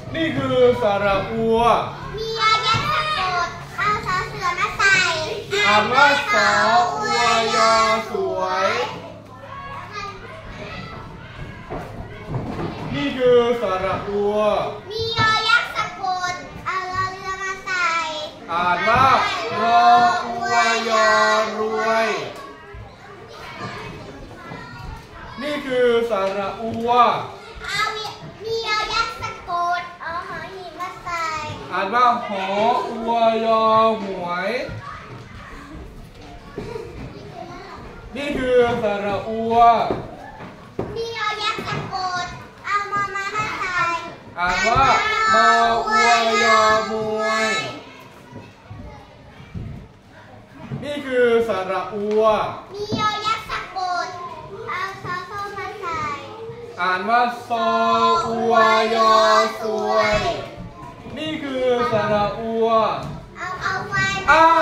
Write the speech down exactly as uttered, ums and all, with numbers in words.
นี่คือสระอัวมียอยักษ์สะกดเอาสอเสือมาใส่อ่านว่าสออัวยอสวยนี่คือสระอัวมียอยักษ์สะกดเอารอเรือมาใส่อ่านว่ารออัวยอรวยนี่คือสระอัวเอามียอยักษ์สะกดเอาหอหีบมาใส่อ่านว่าหออัวยอหวยนี่คือสระอัวมียอยักษ์สะกดเอามอมามาใส่อ่านว่ามออัวยอมวยนี่คือสระอัวมียอยักษ์สะกดเอาซอโซมาใส่อ่านว่าซออัวยอสวยนี่คือสระอัวเอาเอาไว้อ่า